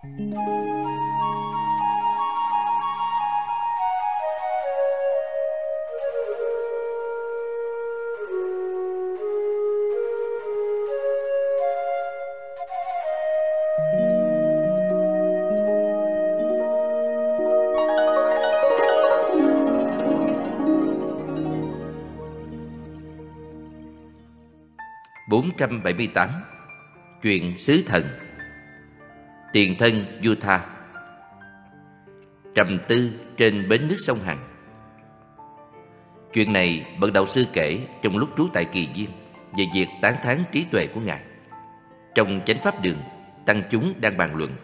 478. Chuyện sứ thần. Tiền thân Utah. Trầm tư trên bến nước sông Hằng. Chuyện này bậc đạo sư kể trong lúc trú tại Kỳ Viên về việc tán thán trí tuệ của Ngài. Trong Chánh Pháp Đường, tăng chúng đang bàn luận: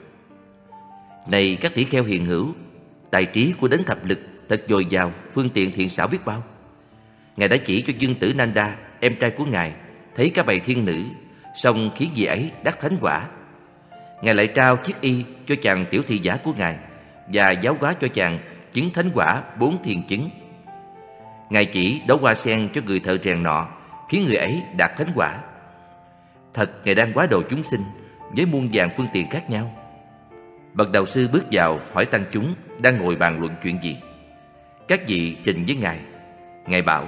này các tỷ kheo hiền hữu, tài trí của đấng thập lực thật dồi dào, phương tiện thiện xảo biết bao. Ngài đã chỉ cho Dương tử Nanda, em trai của Ngài, thấy cả bầy thiên nữ, song khiến vị ấy đắc thánh quả. Ngài lại trao chiếc y cho chàng tiểu thị giả của Ngài và giáo hóa cho chàng chứng thánh quả 4 thiền chứng. Ngài chỉ đóa hoa sen cho người thợ rèn nọ, khiến người ấy đạt thánh quả. Thật Ngài đang hóa độ chúng sinh với muôn vàn phương tiện khác nhau. Bậc đạo sư bước vào hỏi tăng chúng đang ngồi bàn luận chuyện gì. Các vị trình với Ngài. Ngài bảo: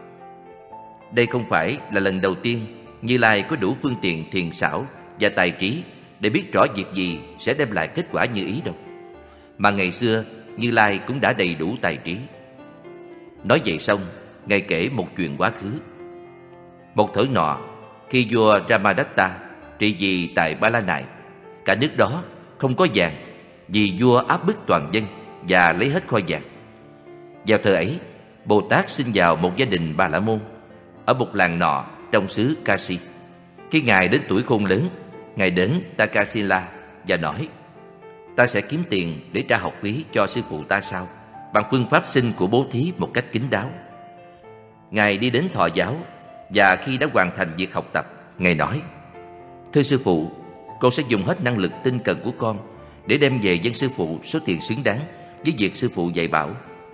đây không phải là lần đầu tiên Như Lai có đủ phương tiện thiền xảo và tài trí để biết rõ việc gì sẽ đem lại kết quả như ý đâu. Mà ngày xưa Như Lai cũng đã đầy đủ tài trí. Nói vậy xong, Ngài kể một chuyện quá khứ. Một thời nọ, khi vua Ramadatta trị vì tại Ba La Nại, cả nước đó không có vàng, vì vua áp bức toàn dân và lấy hết kho vàng. Vào thời ấy, Bồ Tát sinh vào một gia đình Bà La Môn ở một làng nọ trong xứ Kasi. Khi Ngài đến tuổi khôn lớn, Ngài đến Takasila và nói: ta sẽ kiếm tiền để trả học phí cho sư phụ ta sau, bằng phương pháp sinh của bố thí một cách kín đáo. Ngài đi đến thọ giáo, và khi đã hoàn thành việc học tập, Ngài nói: thưa sư phụ, con sẽ dùng hết năng lực tinh cần của con để đem về dâng sư phụ số tiền xứng đáng với việc sư phụ dạy bảo.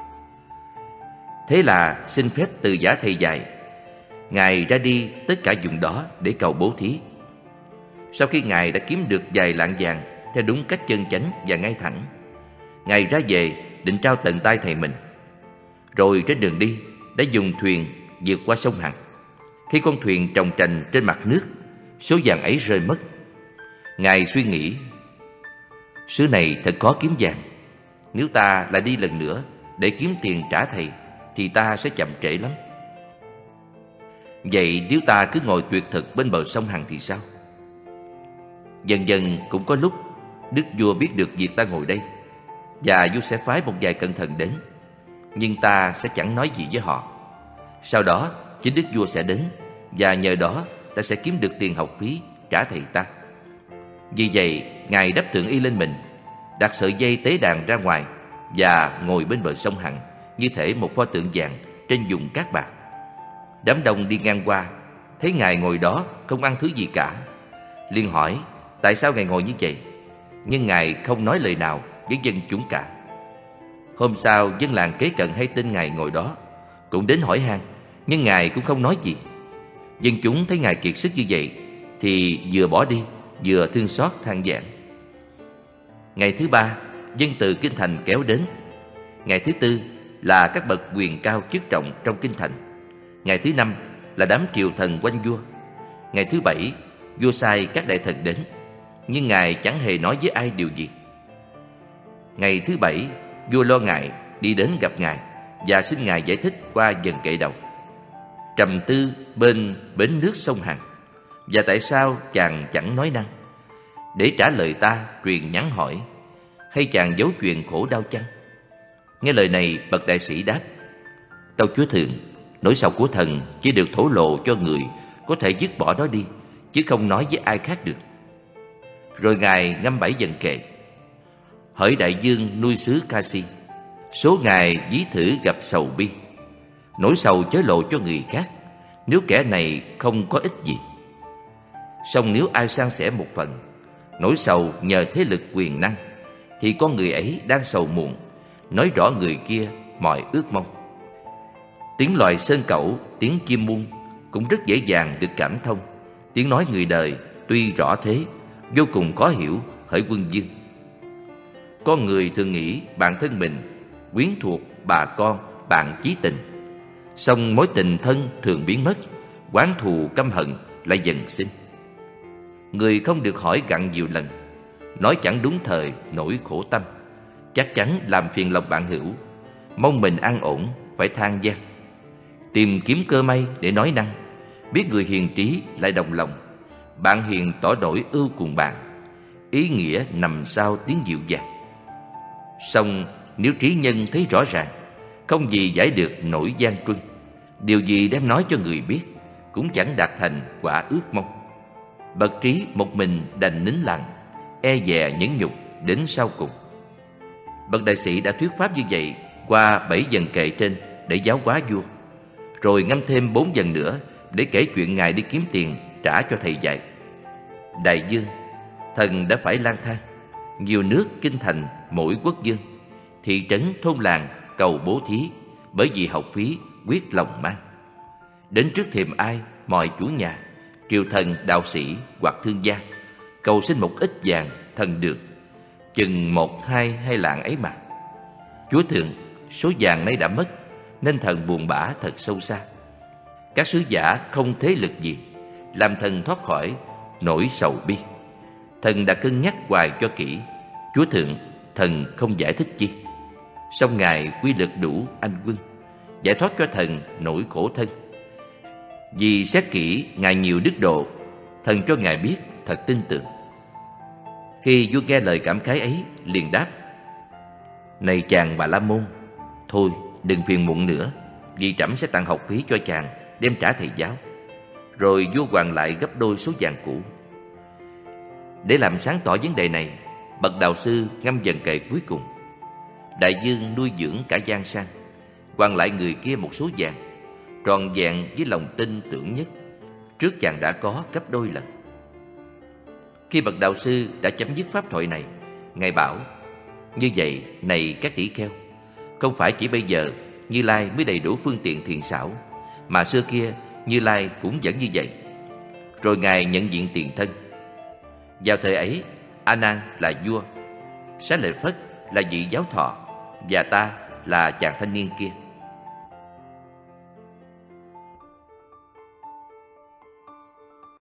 Thế là xin phép từ giả thầy dạy, Ngài ra đi tất cả vùng đó để cầu bố thí. Sau khi Ngài đã kiếm được vài lạng vàng theo đúng cách chân chánh và ngay thẳng, Ngài ra về định trao tận tay thầy mình. Rồi trên đường đi đã dùng thuyền vượt qua sông Hằng. Khi con thuyền trồng trành trên mặt nước, số vàng ấy rơi mất. Ngài suy nghĩ: xứ này thật khó kiếm vàng. Nếu ta lại đi lần nữa để kiếm tiền trả thầy thì ta sẽ chậm trễ lắm. Vậy nếu ta cứ ngồi tuyệt thực bên bờ sông Hằng thì sao? Dần dần cũng có lúc đức vua biết được việc ta ngồi đây, và vua sẽ phái một vài cận thần đến, nhưng ta sẽ chẳng nói gì với họ. Sau đó chính đức vua sẽ đến, và nhờ đó ta sẽ kiếm được tiền học phí trả thầy ta. Vì vậy Ngài đắp thượng y lên mình, đặt sợi dây tế đàn ra ngoài và ngồi bên bờ sông Hằng như thể một pho tượng vàng trên vùng cát bạc. Đám đông đi ngang qua thấy Ngài ngồi đó không ăn thứ gì cả, liền hỏi tại sao Ngài ngồi như vậy. Nhưng Ngài không nói lời nào với dân chúng cả. Hôm sau, dân làng kế cận hay tin Ngài ngồi đó cũng đến hỏi han, nhưng Ngài cũng không nói gì. Dân chúng thấy Ngài kiệt sức như vậy thì vừa bỏ đi vừa thương xót than vãn. Ngày thứ ba, dân từ kinh thành kéo đến. Ngày thứ tư là các bậc quyền cao chức trọng trong kinh thành. Ngày thứ năm là đám triều thần quanh vua. Ngày thứ bảy, vua sai các đại thần đến, nhưng Ngài chẳng hề nói với ai điều gì. Ngày thứ bảy, vua lo ngại đi đến gặp Ngài và xin Ngài giải thích qua dần kệ đầu. Trầm tư bên bến nước sông Hằng, và tại sao chàng chẳng nói năng? Để trả lời ta, truyền nhắn hỏi: hay chàng giấu chuyện khổ đau chăng? Nghe lời này, bậc đại sĩ đáp: tâu chúa thượng, nỗi sầu của thần chỉ được thổ lộ cho người có thể dứt bỏ nó đi, chứ không nói với ai khác được. Rồi Ngài ngâm 7 dần kệ: hỡi đại dương nuôi xứ Kasi, số ngày ví thử gặp sầu bi. Nỗi sầu chớ lộ cho người khác, nếu kẻ này không có ích gì. Song nếu ai san sẻ một phần, nỗi sầu nhờ thế lực quyền năng, thì con người ấy đang sầu muộn, nói rõ người kia mọi ước mong. Tiếng loài sơn cẩu, tiếng chim muông cũng rất dễ dàng được cảm thông. Tiếng nói người đời tuy rõ thế, vô cùng khó hiểu hỡi quân vương. Con người thường nghĩ bản thân mình quyến thuộc bà con, bạn chí tình. Song mối tình thân thường biến mất, oán thù căm hận lại dần sinh. Người không được hỏi gặn nhiều lần, nói chẳng đúng thời nỗi khổ tâm, chắc chắn làm phiền lòng bạn hữu. Mong mình an ổn phải than vãn, tìm kiếm cơ may để nói năng. Biết người hiền trí lại đồng lòng, bạn hiền tỏ nỗi ưu cùng bạn, ý nghĩa nằm sau tiếng dịu dàng. Song nếu trí nhân thấy rõ ràng, không gì giải được nỗi gian truân, điều gì đem nói cho người biết cũng chẳng đạt thành quả ước mong. Bậc trí một mình đành nín lặng, e dè nhẫn nhục đến sau cùng. Bậc đại sĩ đã thuyết pháp như vậy qua 7 dần kệ trên để giáo hóa vua, rồi ngâm thêm 4 dần nữa để kể chuyện ngài đi kiếm tiền trả cho thầy dạy. Đại dương, thần đã phải lang thang nhiều nước kinh thành mỗi quốc dương, thị trấn thôn làng cầu bố thí, bởi vì học phí quyết lòng mang. Đến trước thềm ai mọi chủ nhà, triều thần đạo sĩ hoặc thương gia, cầu xin một ít vàng thần được, chừng 1-2 lạng ấy mà. Chúa thượng, số vàng nay đã mất, nên thần buồn bã thật sâu xa. Các sứ giả không thế lực gì, làm thần thoát khỏi nỗi sầu bi. Thần đã cân nhắc hoài cho kỹ, Chúa thượng, thần không giải thích chi. Song ngài quy lực đủ anh quân, giải thoát cho thần nỗi khổ thân. Vì xét kỹ ngài nhiều đức độ, thần cho ngài biết thật tin tưởng. Khi vua nghe lời cảm khái ấy, liền đáp: Này chàng Bà La Môn, thôi đừng phiền muộn nữa, vì trẫm sẽ tặng học phí cho chàng đem trả thầy giáo. Rồi vua hoàn lại gấp đôi số vàng cũ. Để làm sáng tỏ vấn đề này, bậc đạo sư ngâm dần kệ cuối cùng: Đại dương nuôi dưỡng cả gian sang, hoàn lại người kia một số vàng, tròn vẹn với lòng tin tưởng nhất, trước chàng đã có gấp đôi lần. Khi bậc đạo sư đã chấm dứt pháp thoại này, ngài bảo: Như vậy này các tỷ kheo, không phải chỉ bây giờ Như Lai mới đầy đủ phương tiện thiện xảo, mà xưa kia Như Lai cũng vẫn như vậy. Rồi ngài nhận diện tiền thân. Vào thời ấy, A Nan là vua, Xá Lợi Phất là vị giáo thọ, và ta là chàng thanh niên kia.